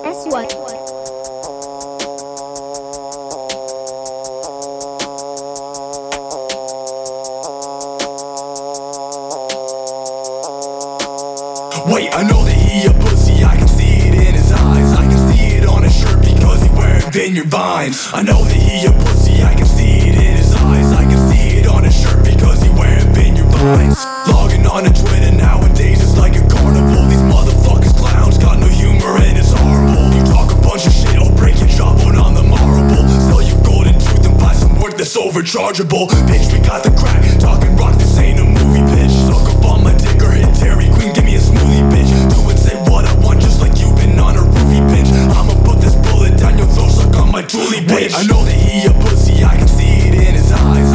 S1. Wait, I know that he a pussy, I can see it in his eyes. I can see it on his shirt because he wearing vineyard vines. I know that he a pussy, I can see it in his eyes. I can see it on his shirt because he wearing vineyard vines. Logging on to Twitter nowadays, it's like a carnival. These motherfuckers clowns got no humor and it's horrible. You talk a bunch of shit, I'll break your jawbone on the marble. Sell your golden tooth and buy some work that's overchargeable. Bitch, we got the crack, talking rock, this ain't a movie, bitch. Suck up on my dick or hit Dairy Queen, give me a smoothie, bitch. Do and say what I want, just like you've been on a roofie, bitch. I'ma put this bullet down your throat, suck on my toolie, bitch. Wait, I know that he a pussy, I can see it in his eyes.